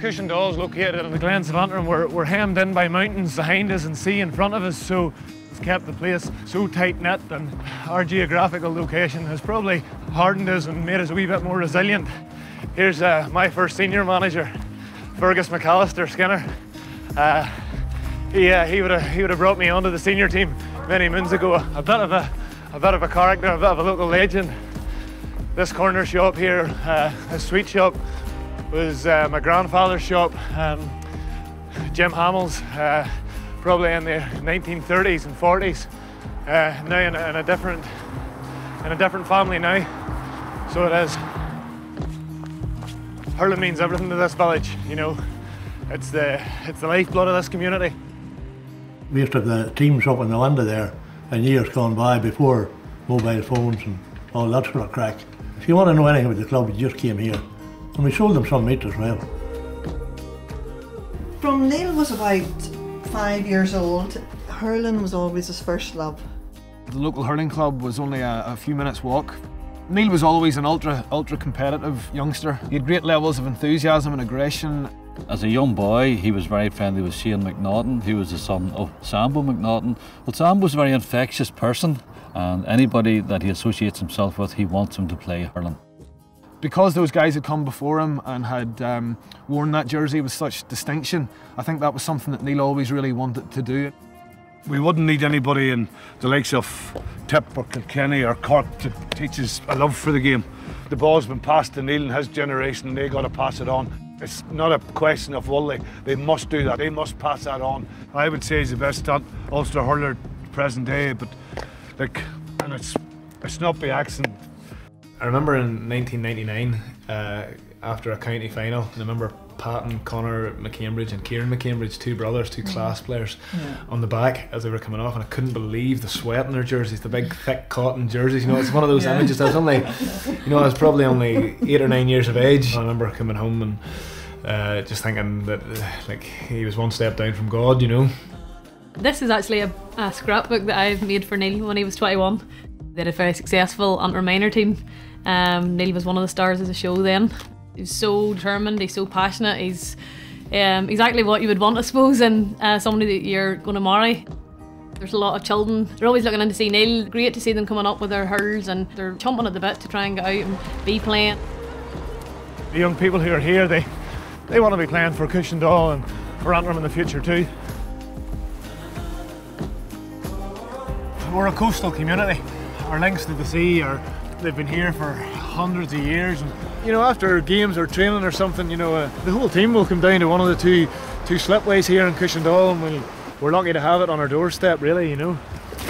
Cushendall is located in the Glens of Antrim. We're hemmed in by mountains behind us and sea in front of us, so it's kept the place so tight-knit, and our geographical location has probably hardened us and made us a wee bit more resilient. Here's my first senior manager, Fergus McAllister Skinner. He would have brought me onto the senior team many moons ago. A bit of a character, a bit of a local legend. This corner shop here, a sweet shop, was my grandfather's shop, Jim Hamill's, probably in the 1930s and 40s. Now in a different family now. So it is. Hurling means everything to this village, you know. It's the lifeblood of this community. We used to have the teams up in the window there in years gone by before mobile phones and all that sort of crack. If you want to know anything about the club, you just came here. And we sold them some meat as well. From Neil was about 5 years old, hurling was always his first love. The local hurling club was only a few minutes walk. Neil was always an ultra competitive youngster. He had great levels of enthusiasm and aggression. As a young boy, he was very friendly with Shane McNaughton, who was the son of Sambo McNaughton. Well, Sambo was a very infectious person, and anybody that he associates himself with, he wants him to play hurling. Because those guys had come before him and had worn that jersey with such distinction, I think that was something that Neil always really wanted to do. We wouldn't need anybody in the likes of Tip or Kilkenny or Cork to teach us a love for the game. The ball's been passed to Neil and his generation, and they got to pass it on. It's not a question of will they must do that, they must pass that on. I would say he's the best Ulster hurler present day, but like, and it's not by accident. I remember in 1999, after a county final, I remember patting Conor McCambridge and Kieran McCambridge, two brothers, two class players, on the back as they were coming off, and I couldn't believe the sweat in their jerseys, the big thick cotton jerseys. You know, it's one of those images. I was only, you know, I was probably only 8 or 9 years of age. I remember coming home and just thinking that like he was one step down from God, you know. This is actually a scrapbook that I've made for Neil when he was 21. They had a very successful Antrim minor team. Neil was one of the stars of the show then. He's so determined, he's so passionate, he's exactly what you would want, I suppose, in somebody that you're going to marry. There's a lot of children, they're always looking in to see Neil. Great to see them coming up with their hurls, and they're chomping at the bit to try and get out and be playing. The young people who are here, they want to be playing for Cushendall and for Antrim in the future too. We're a coastal community. Our links to the sea they've been here for hundreds of years. And, you know, after games or training or something, you know, the whole team will come down to one of the two slipways here in Cushendall, and we're lucky to have it on our doorstep, really, you know.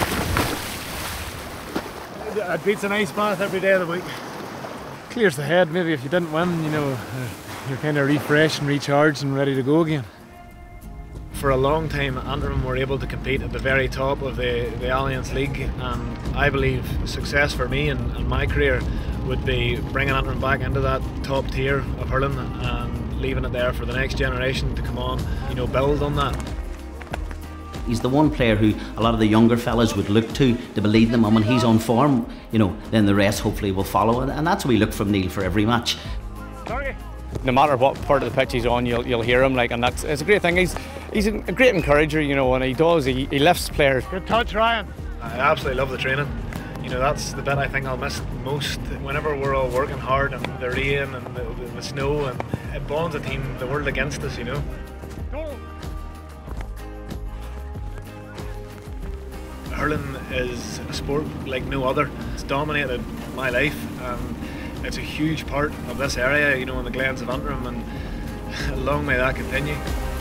It beats an ice bath every day of the week. Clears the head. Maybe if you didn't win, you know, you're kind of refreshed and recharged and ready to go again. For a long time, Antrim were able to compete at the very top of the Alliance League, and I believe success for me and my career would be bringing Antrim back into that top tier of hurling and leaving it there for the next generation to come on, you know, build on that. He's the one player who a lot of the younger fellas would look to believe them, and when he's on form, you know, then the rest hopefully will follow, and that's what we look from Neil for every match. Sorry. No matter what part of the pitch he's on, you'll hear him, like, and it's a great thing. He's a great encourager, you know, and he lifts players. Good touch, Ryan. I absolutely love the training. You know, that's the bit I think I'll miss most. Whenever we're all working hard and the rain and the snow, and it bonds a team, the world against us, you know. Hurling is a sport like no other. It's dominated my life, and it's a huge part of this area, you know, in the Glens of Antrim, and long may that continue.